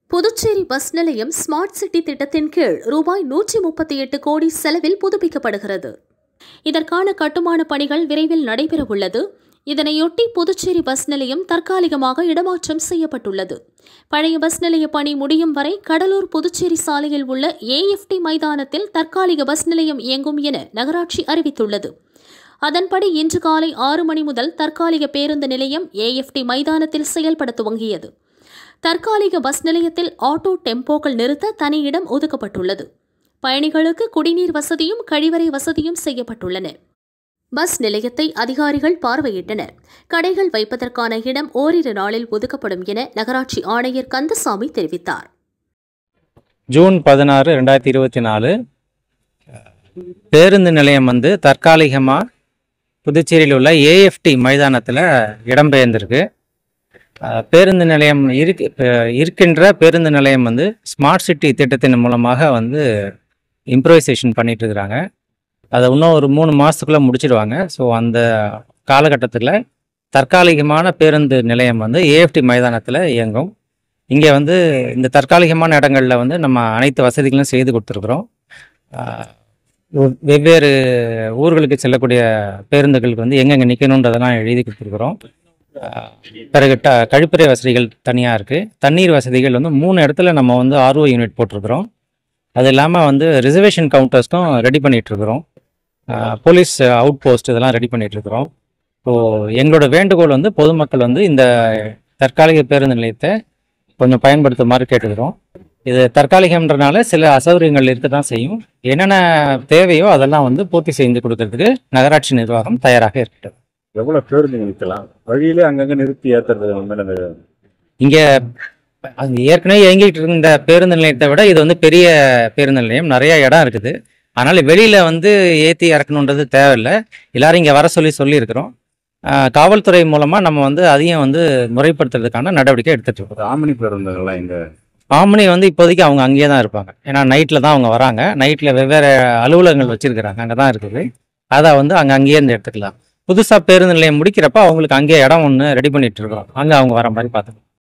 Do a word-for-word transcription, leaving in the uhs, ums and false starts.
Puducherry bus நிலையம் smart city திட்டத்தின் கீழ் ரூபாய் நூற்றி முப்பத்தி எட்டு கோடி செலவில் புதுப்பிக்கப்படுகிறது. இதற்கான கட்டுமான பணிகள் விரைவில் நடைபெறவுள்ளது. இதனையொட்டி புதுச்சேரி பஸ் நிலையம் தற்காலிகமாக இடமாற்றம் செய்யப்பட்டுள்ளது. பழைய பஸ் நிலைய பணி முடியும் வரை கடலூர் புதுச்சேரி சாலையில் உள்ள ஏஎஃப்டி மைதானத்தில் தற்காலிக பஸ் நிலையம் இயங்கும் என நகராட்சி அறிவித்துள்ளது. அதன்படி இன்று காலை ஆறு மணி முதல் தற்காலிக பேருந்து நிலையம் ஏஎஃப்டி மைதானத்தில் செயல்பட துவங்கியது. தற்காலிக பஸ் நிலையத்தில் ஆட்டோ டெம்போக்கள் நிறுத்த தனி இடம் ஒதுக்கப்பட்டுள்ளது. பயணிகளுக்கு குடிநீர் வசதியும் கழிவறை வசதியும் செய்யப்பட்டுள்ளன. பஸ் நிலையத்தை அதிகாரிகள் பார்வையிட்டனர். கடைகள் வைப்பதற்கான இடம் ஓரிரு நாளில் ஒதுக்கப்படும் என நகராட்சி ஆணையர் கந்தசாமி தெரிவித்தார். ஜூன் பதினாறு ரெண்டாயிரத்தி இருபத்தி நாலு பேருந்து நிலையம் வந்து தற்காலிகமாக புதுச்சேரியில் உள்ள ஏஎஃப்டி மைதானத்தில் இடம்பெயர்ந்திருக்கு. பேருந்து நிலையம் இருக்கு இருக்கின்ற பேருந்து நிலையம் வந்து ஸ்மார்ட் சிட்டி திட்டத்தின் மூலமாக வந்து இம்ப்ரூவைசேஷன் பண்ணிட்டு இருக்கிறாங்க. அதை இன்னும் ஒரு மூணு மாதத்துக்குள்ளே முடிச்சிடுவாங்க. ஸோ அந்த காலகட்டத்தில் தற்காலிகமான பேருந்து நிலையம் வந்து ஏஎஃப்டி மைதானத்தில் இயங்கும். இங்கே வந்து இந்த தற்காலிகமான இடங்களில் வந்து நம்ம அனைத்து வசதிகளும் செய்து கொடுத்துருக்குறோம். வெவ்வேறு ஊர்களுக்கு செல்லக்கூடிய பேருந்துகளுக்கு வந்து எங்கெங்கே நிற்கணுன்றதெல்லாம் எழுதி கொடுத்துருக்குறோம். பிறகு ட கழிப்பறை வசதிகள் தனியாக இருக்குது. தண்ணீர் வசதிகள் வந்து மூணு இடத்துல நம்ம வந்து ஆர்ஓ யூனிட் போட்டிருக்கிறோம். அது இல்லாமல் வந்து ரிசர்வேஷன் கவுண்டர்ஸ்க்கும் ரெடி பண்ணிகிட்ருக்குறோம். போலீஸ் அவுட் போஸ்ட் இதெல்லாம் ரெடி பண்ணிகிட்ருக்குறோம். ஸோ எங்களோட வேண்டுகோள் வந்து பொதுமக்கள் வந்து இந்த தற்காலிக பேருந்து நிலையத்தை கொஞ்சம் பயன்படுத்துமாறு கேட்டுக்கிறோம். இது தற்காலிகம்ன்றனால சில அசௌகரியங்கள் இருக்க தான் செய்யும். என்னென்ன தேவையோ அதெல்லாம் வந்து பூர்த்தி செஞ்சு கொடுக்கறதுக்கு நகராட்சி நிர்வாகம் தயாராக இருக்கட்டும். எவ்வளோ பேருந்து நிறுத்தலாம்? வழியிலே அங்கங்கே நிறுத்தி ஏற்றுறது இங்கே ஏற்கனவே இயங்கிட்டு இருந்த பேருந்து நிலையத்தை விட இது வந்து பெரிய பேருந்து நிலையம், நிறைய இடம் இருக்குது. அதனால் வெளியில் வந்து ஏற்றி இறக்கணுன்றது தேவையில்லை. எல்லாரும் இங்கே வர சொல்லி சொல்லியிருக்கிறோம். காவல்துறை மூலமாக நம்ம வந்து அதையும் வந்து முறைப்படுத்துறதுக்கான நடவடிக்கை எடுத்துகிட்டு இருக்கோம். ஆம்னி பேருந்துகள்லாம் இங்கே ஆம்னி வந்து இப்போதைக்கு அவங்க அங்கேயே தான் இருப்பாங்க. ஏன்னா நைட்டில் தான் அவங்க வராங்க. நைட்டில் வெவ்வேறு அலுவலகங்கள் வச்சுருக்கிறாங்க, அங்கே தான் இருக்குது. அதை வந்து அங்கே அங்கேயே இருந்து எடுத்துக்கலாம். புதுசாக பேருந்து நிலையம் முடிக்கிறப்ப அவங்களுக்கு அங்கேயே இடம் ஒன்று ரெடி பண்ணிட்டு இருக்கோம். அங்கே அவங்க வர மாதிரி பார்த்துக்கலாம்.